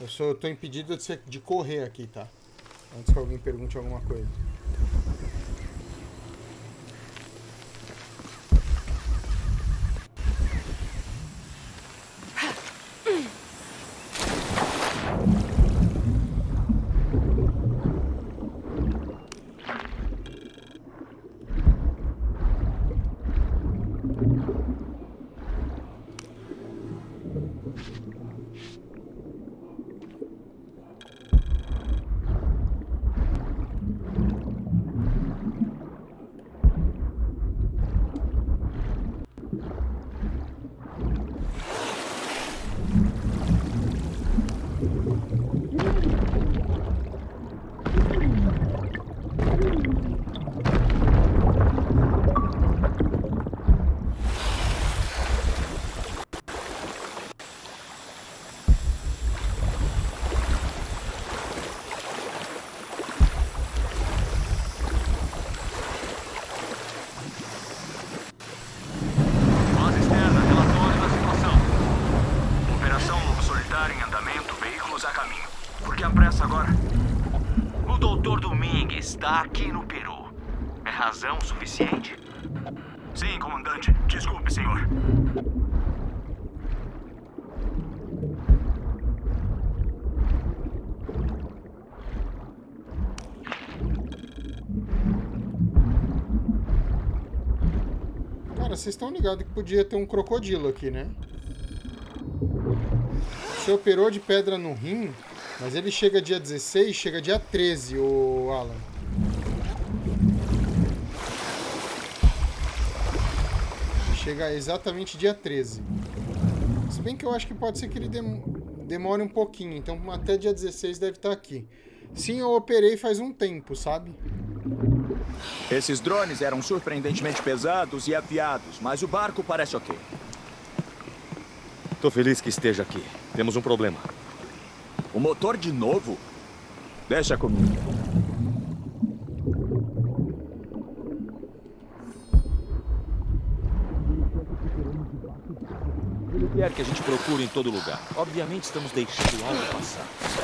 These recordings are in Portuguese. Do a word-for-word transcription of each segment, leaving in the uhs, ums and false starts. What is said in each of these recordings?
sou, tô impedido de, ser, de correr aqui, tá? Antes que alguém pergunte alguma coisa. Está aqui no Peru. É razão suficiente? Sim, comandante. Desculpe, senhor. Cara, vocês estão ligados que podia ter um crocodilo aqui, né? Você operou de pedra no rim, mas ele chega dia dezesseis, chega dia treze, ô Alan. Chega exatamente dia treze. Se bem que eu acho que pode ser que ele dem demore um pouquinho. Então até dia dezesseis deve estar aqui. Sim, eu operei faz um tempo, sabe? Esses drones eram surpreendentemente pesados e afiados, mas o barco parece ok. Tô feliz que esteja aqui. Temos um problema. O motor de novo? Deixa comigo. Ele quer que a gente procure em todo lugar. Obviamente estamos deixando algo passar.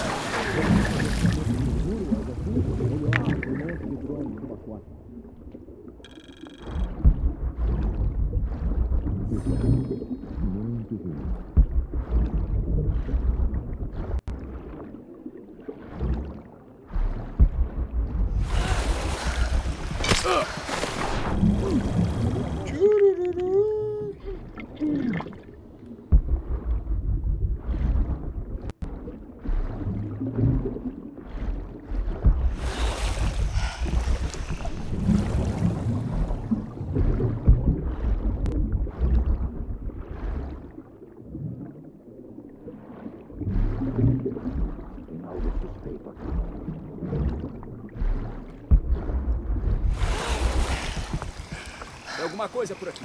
Alguma coisa por aqui.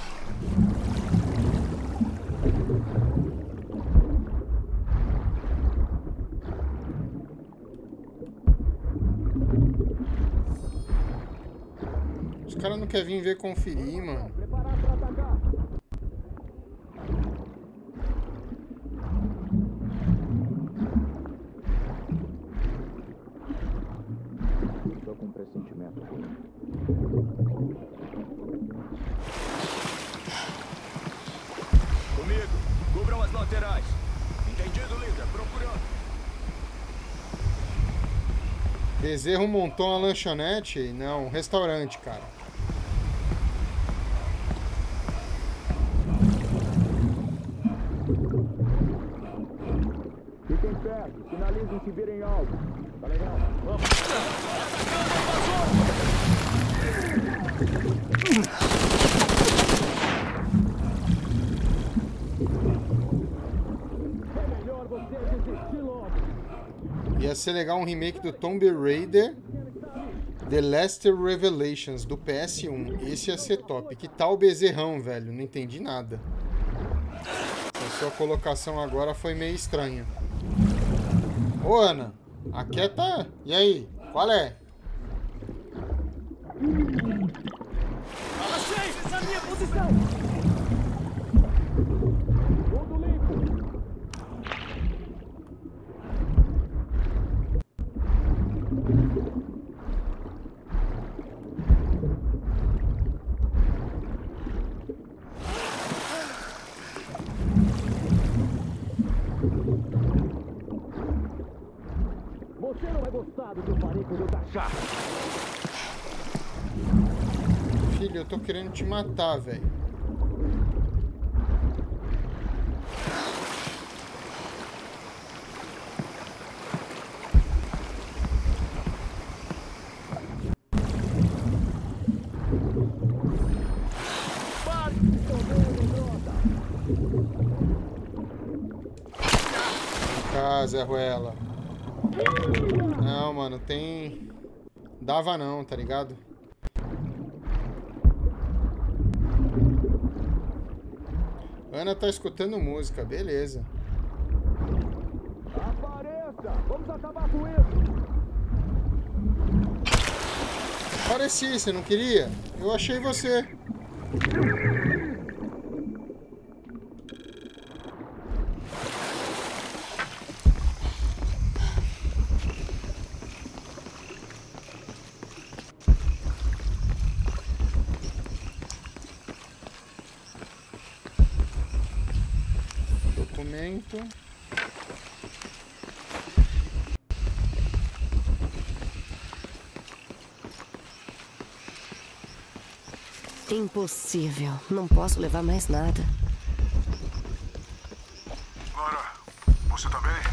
Os caras não querem vir ver conferir, mano. Tô com um pressentimento ruim. Comigo, cubram as laterais. Entendido, líder. Procurando. Bezerro montou uma lanchonete? Não, um restaurante, cara. Fiquem perto, sinalizem se virem algo. Tá legal? Vamos. É melhor você desistir logo. Ia ser legal um remake do Tomb Raider The Last Revelations do P S um. Esse ia ser top. Que tal o Bezerrão, velho? Não entendi nada. A sua colocação agora foi meio estranha. Ô, Ana, aquieta. E aí? Qual é? Fala seis, essa é a minha posição. Tudo limpo. Você não vai gostar do que eu farei quando eu taxar. Filho, eu tô querendo te matar, velho. Ah, Zé Ruela. Não, mano, tem... Dava não, tá ligado? Ana tá escutando música, beleza. Apareça! Vamos acabar com isso! Apareci, você não queria? Eu achei você. Documento. Impossível. Não posso levar mais nada. Lara, você tá bem?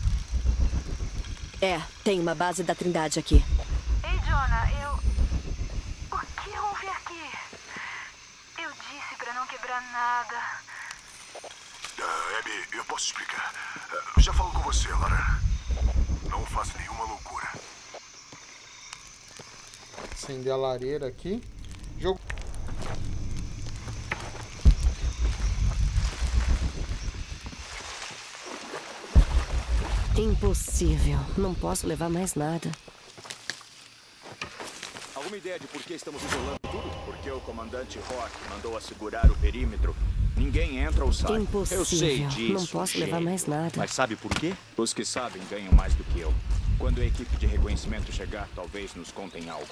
É, tem uma base da Trindade aqui. Ei, Jonah, eu... O que houve aqui? Eu disse pra não quebrar nada. Uh, Abby, eu posso explicar. Uh, já falo com você, Lara. Não faça nenhuma loucura. Acender a lareira aqui. Jogo. Impossível. Não posso levar mais nada. Alguma ideia de por que estamos isolando tudo? Porque o comandante Rock mandou assegurar o perímetro. Ninguém entra ou sai. Impossível. Eu sei disso. Não posso levar jeito. mais nada. Mas sabe por quê? Os que sabem ganham mais do que eu. Quando a equipe de reconhecimento chegar, talvez nos contem algo.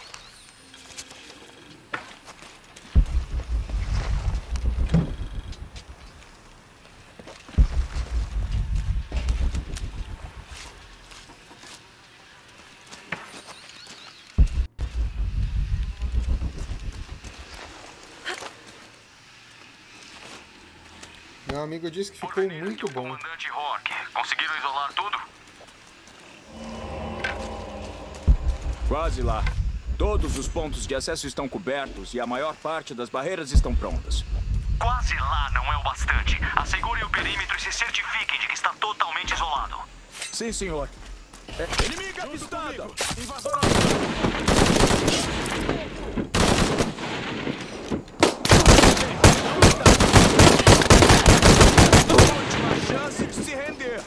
Meu amigo disse que ficou muito bom. Comandante Rock, conseguiram isolar tudo? Quase lá. Todos os pontos de acesso estão cobertos e a maior parte das barreiras estão prontas. Quase lá não é o bastante. Assegurem o perímetro e se certifiquem de que está totalmente isolado. Sim, senhor. É... Inimigo avistado! Invasor! Última chance de se render.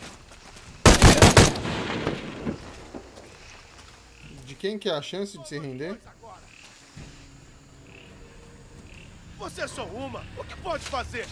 De quem que é a chance de se render? Você é só uma. O que pode fazer?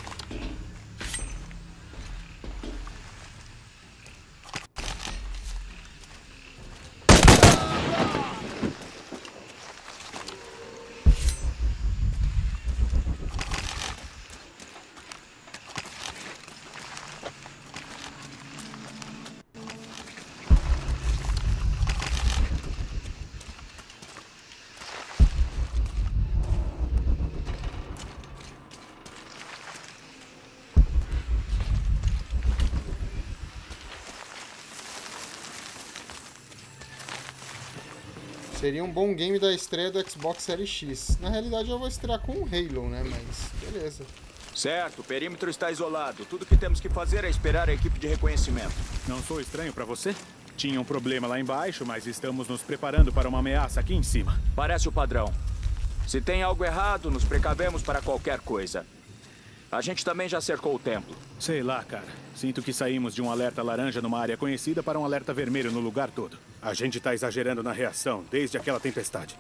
Seria um bom game da estreia do Xbox Series X. Na realidade eu vou estrear com o Halo, né? Mas beleza. Certo, o perímetro está isolado. Tudo que temos que fazer é esperar a equipe de reconhecimento. Não sou estranho pra você? Tinha um problema lá embaixo, mas estamos nos preparando para uma ameaça aqui em cima. Parece o padrão. Se tem algo errado, nos precavemos para qualquer coisa. A gente também já cercou o templo. Sei lá, cara. Sinto que saímos de um alerta laranja numa área conhecida para um alerta vermelho no lugar todo. A gente tá exagerando na reação desde aquela tempestade.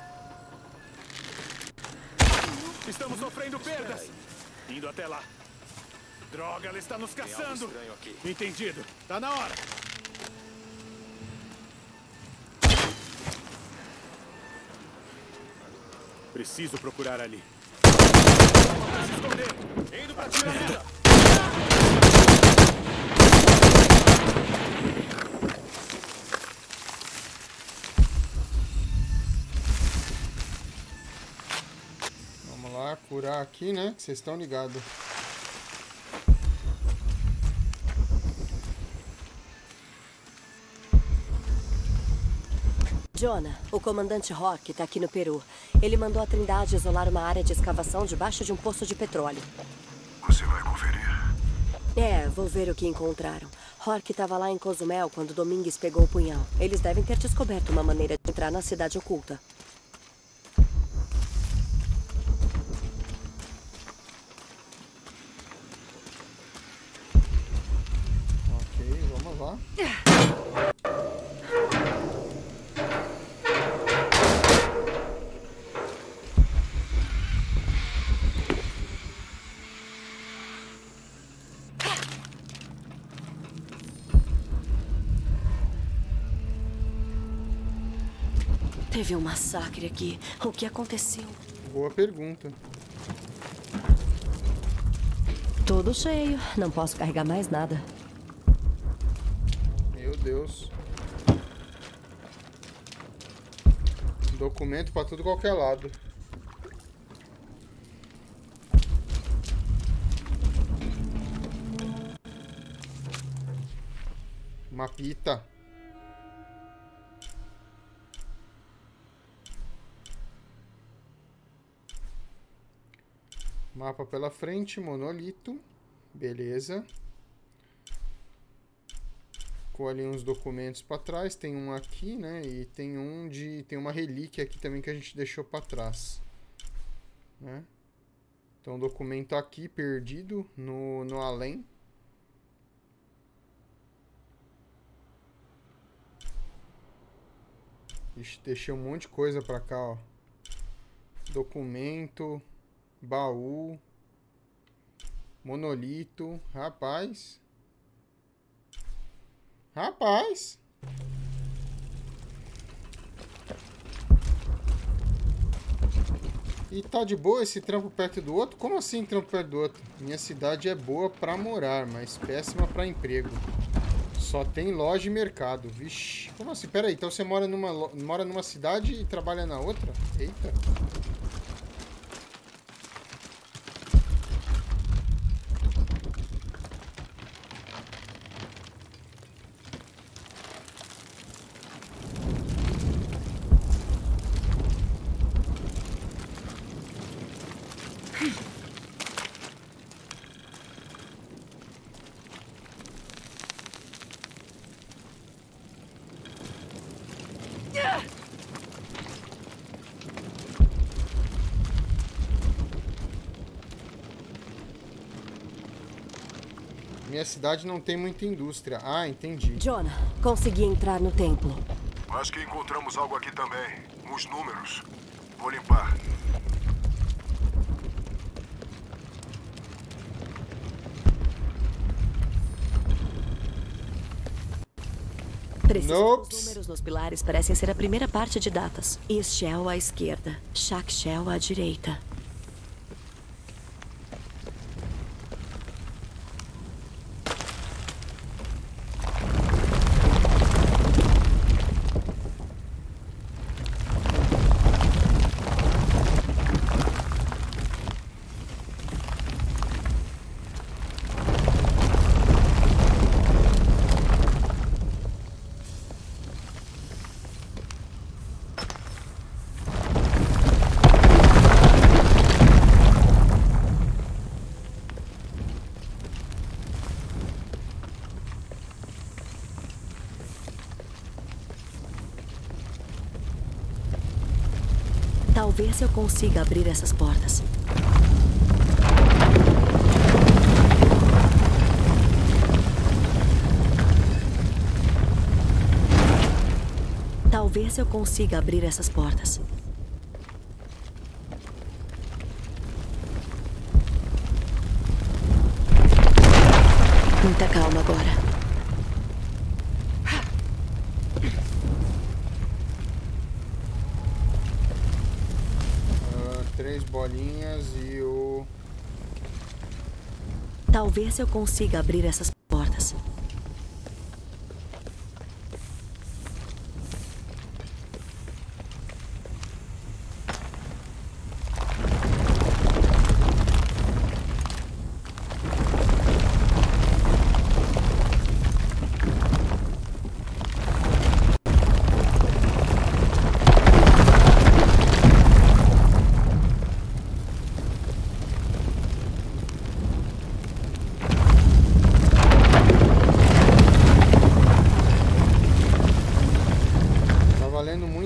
Estamos sofrendo perdas. Indo até lá. Droga, ela está nos caçando. Entendido. Tá na hora. Preciso procurar ali. Se esconder. Indo pra tirar. Furar aqui, né? Que vocês estão ligados. Jonah, o comandante Rock tá aqui no Peru. Ele mandou a Trindade isolar uma área de escavação debaixo de um poço de petróleo. Você vai conferir? É, vou ver o que encontraram. Rock estava lá em Cozumel quando Domingues pegou o punhal. Eles devem ter descoberto uma maneira de entrar na cidade oculta. Ok, vamos lá. Teve um massacre aqui. O que aconteceu? Boa pergunta. Tudo cheio. Não posso carregar mais nada. Meu Deus. Documento pra tudo qualquer lado. Mapita. Mapa pela frente, monolito. Beleza. Ficou ali uns documentos para trás. Tem um aqui, né? E tem um de... Tem uma relíquia aqui também que a gente deixou para trás. Né? Então, documento aqui perdido no, no além. Ixi, deixei um monte de coisa para cá, ó. Documento... Baú. Monolito. Rapaz. Rapaz. E tá de boa esse trampo perto do outro? Como assim trampo perto do outro? Minha cidade é boa pra morar, mas péssima pra emprego. Só tem loja e mercado. Vixe. Como assim? Pera aí. Então você mora numa, mora numa cidade e trabalha na outra? Eita. Minha cidade não tem muita indústria. Ah, entendi. Jonah, consegui entrar no templo. Acho que encontramos algo aqui também. Uns números. Vou limpar. Preciso Nope. Os números nos pilares parecem ser a primeira parte de datas. Ischel à esquerda, Shakshel à direita. Talvez eu consiga abrir essas portas. Talvez eu consiga abrir essas portas. Muita calma agora. Três bolinhas e o... Talvez eu consiga abrir essas portas.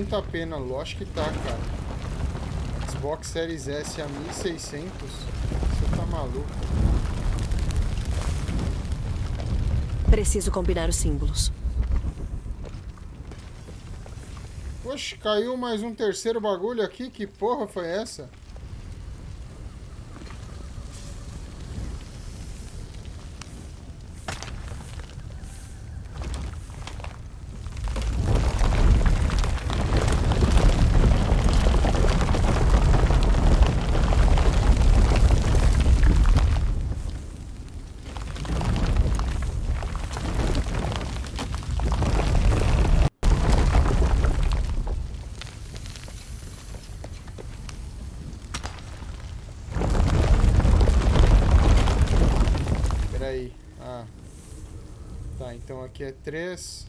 muito a pena. Lógico que tá, cara. Xbox Series S a mil e seiscentos. Você tá maluco. Preciso combinar os símbolos. Oxe, caiu mais um terceiro bagulho aqui. Que porra foi essa? Então aqui é três.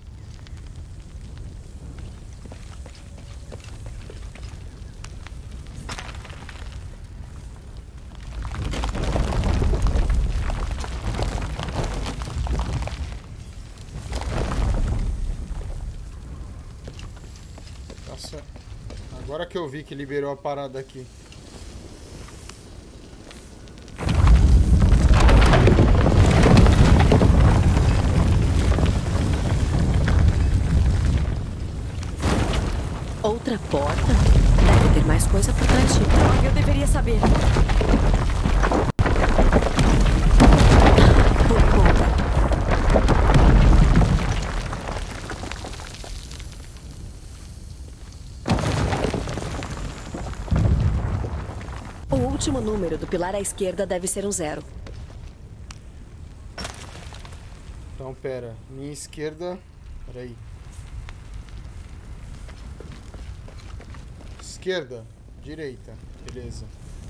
Nossa, agora que eu vi que liberou a parada aqui. Outra porta? Deve ter mais coisa por trás de... Eu deveria saber. Por pouco. O último número do pilar à esquerda deve ser um zero. Então, pera. Minha esquerda... Peraí. Esquerda, direita, beleza.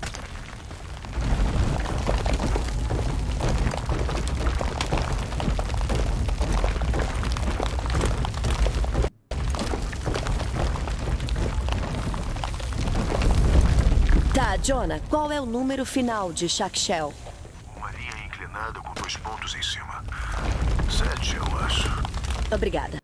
Tá, Jonah, qual é o número final de Shakshell? Uma linha inclinada com dois pontos em cima. Sete, eu acho. Obrigada.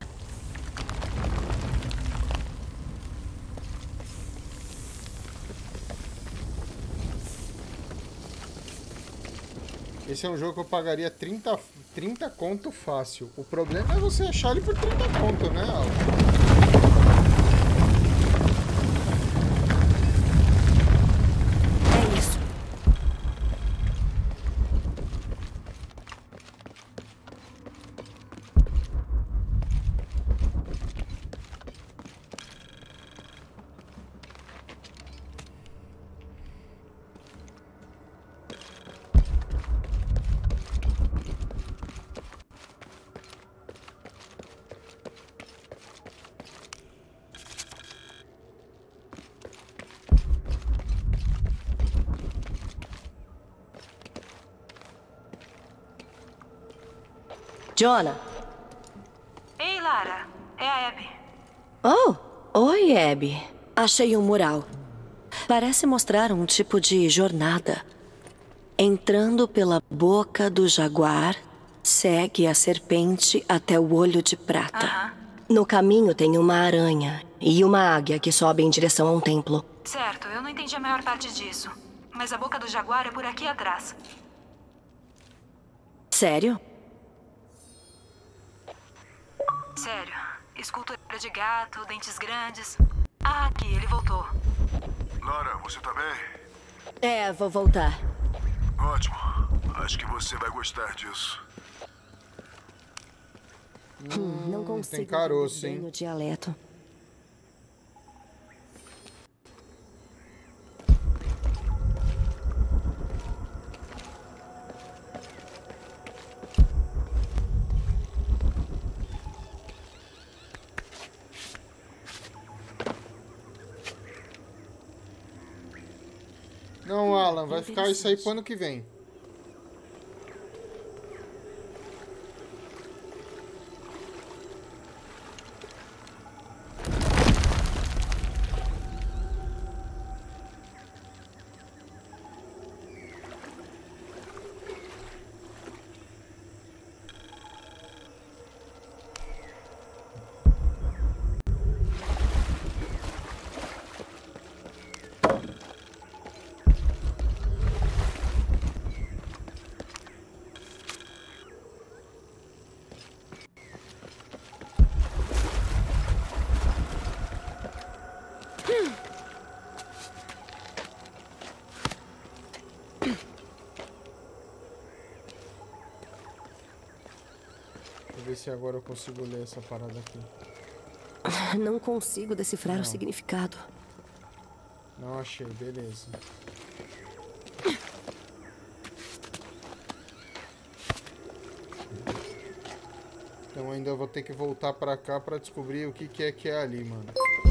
Esse é um jogo que eu pagaria trinta, trinta conto fácil. O problema é você achar ele por trinta conto, né, Alan? É isso. Jonah. Ei, Lara. É a Abby. Oh, oi, Abby. Achei um mural. Parece mostrar um tipo de jornada. Entrando pela boca do jaguar, segue a serpente até o olho de prata. Uh-huh. No caminho tem uma aranha e uma águia que sobe em direção a um templo. Certo, eu não entendi a maior parte disso. Mas a boca do jaguar é por aqui atrás. Sério? Sério. Escultura de gato, dentes grandes. Ah, aqui, ele voltou. Lara, você tá bem? É, vou voltar. Ótimo. Acho que você vai gostar disso. Hum, não consigo tem caroço, bem hein? no dialeto. Não, Alan, vai ficar isso aí pro ano que vem. ver se agora eu consigo ler essa parada aqui. Não consigo decifrar Não. o significado. Não achei, beleza. Então ainda vou ter que voltar pra cá pra descobrir o que, que é que é ali, mano.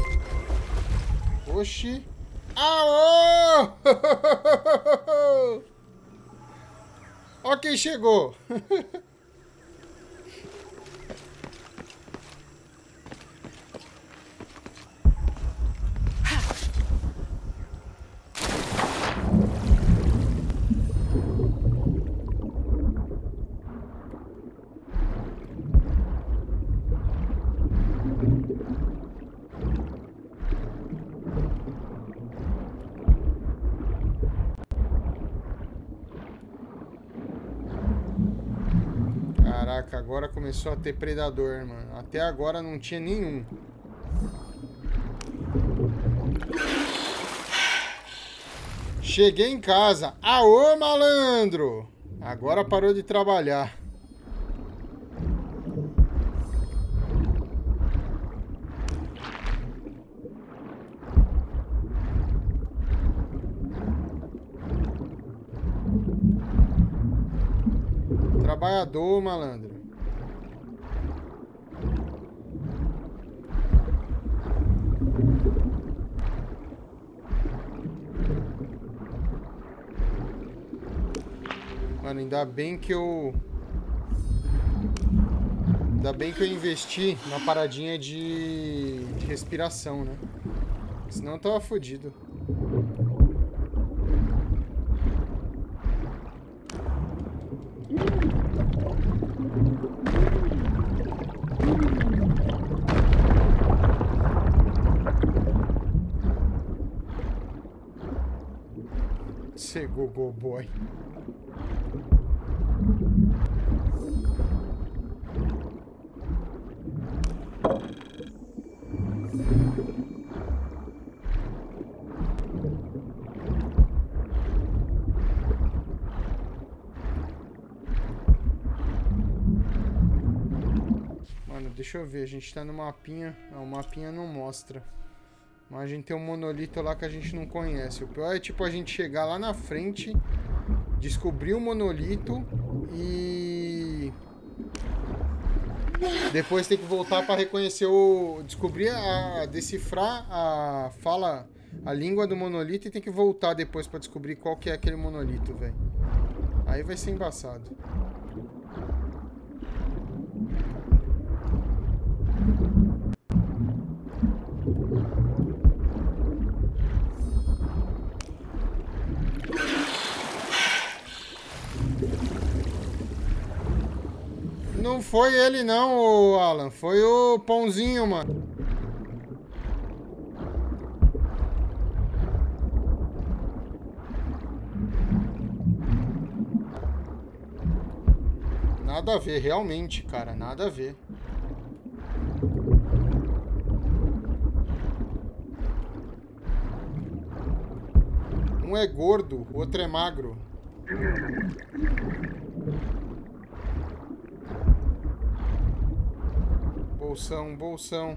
Oxi! Aô! Ó quem chegou! Caraca, agora começou a ter predador, mano. Até agora não tinha nenhum. Cheguei em casa. Aô, malandro! Agora parou de trabalhar. Trabalhador, malandro. Mano, ainda bem que eu... Ainda bem que eu investi na paradinha de, de respiração, né? Senão eu tava fodido. Você Google Boy. Mano, deixa eu ver, a gente tá no mapinha. Não, o mapinha não mostra. Mas a gente tem um monolito lá que a gente não conhece. O pior é tipo a gente chegar lá na frente, descobrir o monolito e depois ter que voltar para reconhecer o... Descobrir, a... decifrar a fala, a língua do monolito e tem que voltar depois para descobrir qual que é aquele monolito, velho. Aí vai ser embaçado. Não foi ele não, Alan. Foi o pãozinho, mano. Nada a ver, realmente, cara. Nada a ver. Um é gordo, o outro é magro. Bolsão, bolsão.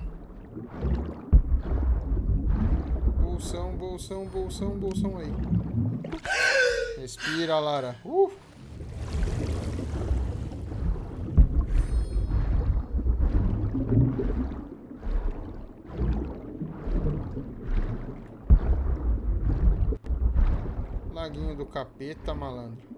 Bolsão, bolsão, bolsão, bolsão aí. Respira, Lara. Uh! Laguinho do capeta, malandro.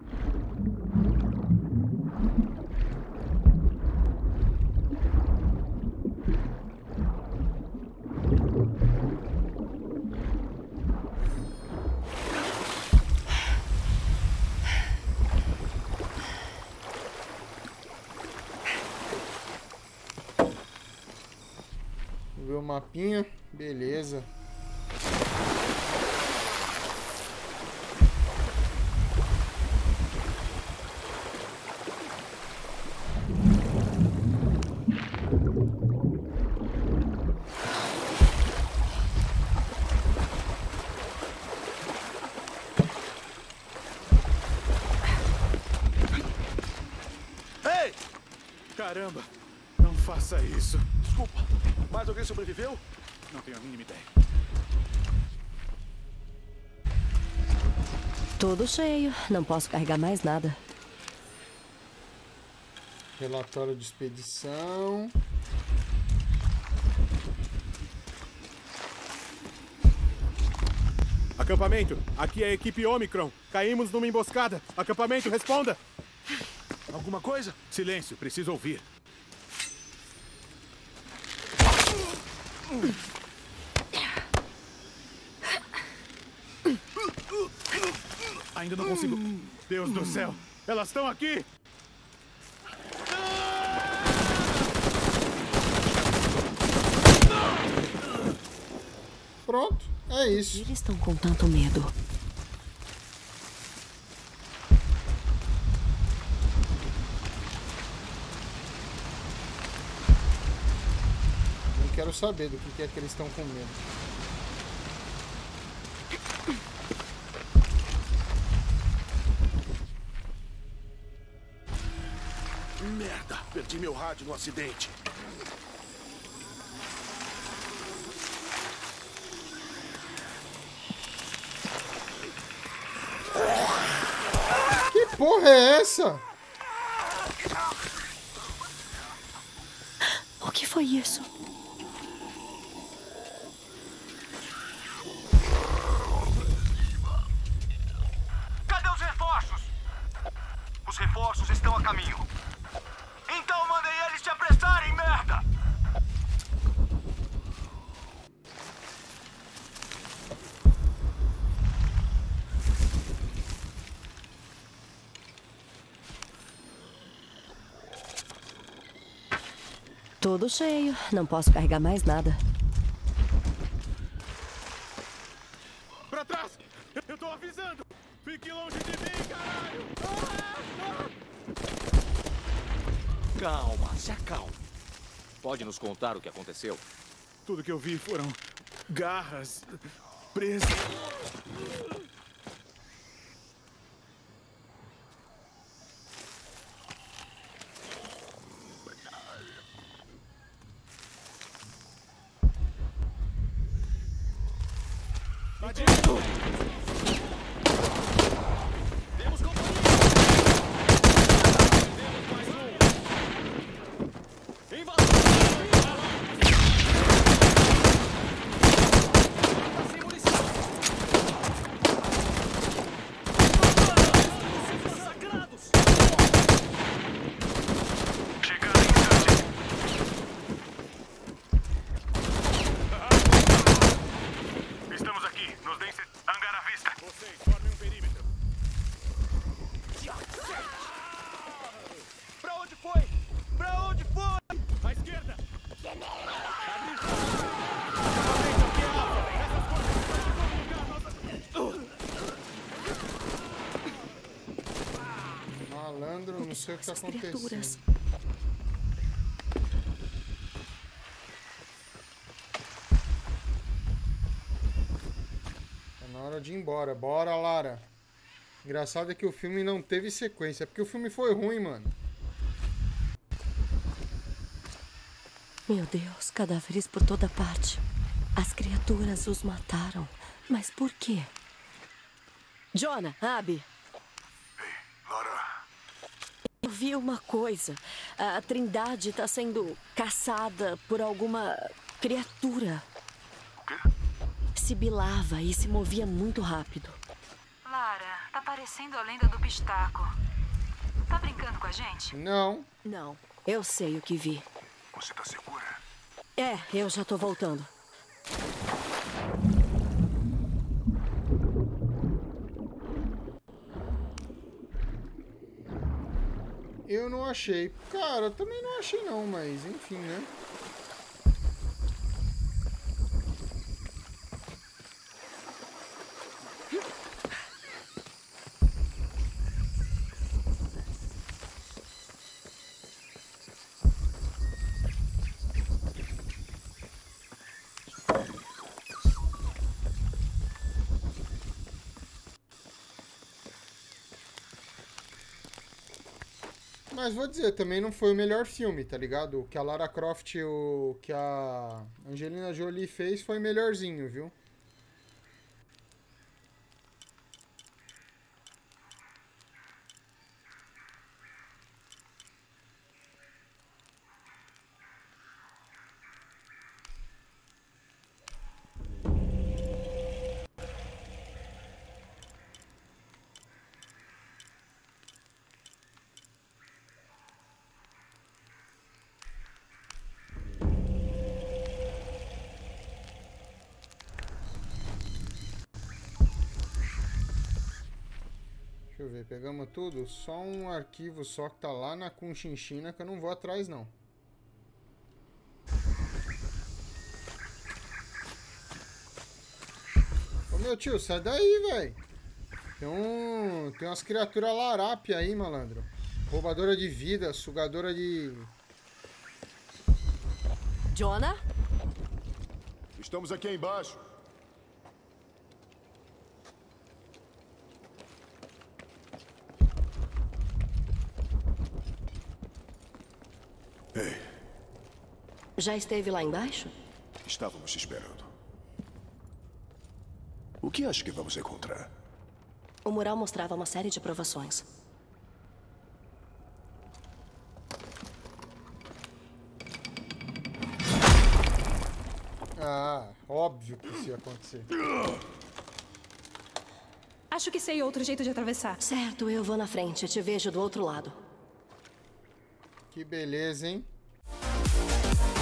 Viu o mapinha? Beleza. Caramba! faça isso. Desculpa, mais alguém sobreviveu? Não tenho a mínima ideia. Tudo cheio. Não posso carregar mais nada. Relatório de expedição. Acampamento, aqui é a equipe Omicron. Caímos numa emboscada. Acampamento, responda. Alguma coisa? Silêncio, preciso ouvir. Ainda não consigo. Deus do céu, elas estão aqui! Pronto, é isso. Eles estão com tanto medo. Não quero saber do que é que eles estão com medo. Merda, perdi meu rádio no acidente. Que porra é essa? O que foi isso? Cadê os reforços? Os reforços estão a caminho. Então mandem eles te apressarem, merda! Tudo cheio. Não posso carregar mais nada. Pra trás! Eu tô avisando! Fique longe de mim, caralho! Ah! Calma, se acalma. Pode nos contar o que aconteceu? Tudo que eu vi foram garras, presas. Temos companhia! Temos mais um! Invasão! Tá sem munição! Massacrados! Chegando em instante. Estamos aqui. Nos deem hangar à vista. Vocês formem um perímetro. Pra onde foi? Pra onde foi? À esquerda! Malandro, não sei o que tá acontecendo. Tá na hora de ir embora. Bora, Lara. Engraçado é que o filme não teve sequência. Porque o filme foi ruim, mano. Meu Deus, cadáveres por toda parte. As criaturas os mataram. Mas por quê? Jonah, Abby. Lara, Eu vi uma coisa. A Trindade está sendo caçada por alguma criatura. o quê? Sibilava e se movia muito rápido. Lara, tá parecendo a lenda do pistaco. Tá brincando com a gente? Não. Não, eu sei o que vi. Você tá segura? É, eu já tô voltando. Eu não achei. Cara, eu também não achei não, mas enfim, né? Mas vou dizer, também não foi o melhor filme, tá ligado? O que a Lara Croft e o que a Angelina Jolie fez foi melhorzinho, viu? Deixa eu ver, pegamos tudo? Só um arquivo só que tá lá na Conchinchina que eu não vou atrás, não. Ô meu tio, sai daí, velho. Tem um... Tem umas criaturas larápia aí, malandro. Roubadora de vida, sugadora de... Jonah? Estamos aqui embaixo. Ei. Já esteve lá embaixo? Estávamos te esperando. O que acha que vamos encontrar? O mural mostrava uma série de provações. Ah, óbvio que isso ia acontecer. Acho que sei outro jeito de atravessar. Certo, eu vou na frente. Te vejo do outro lado. Que beleza, hein?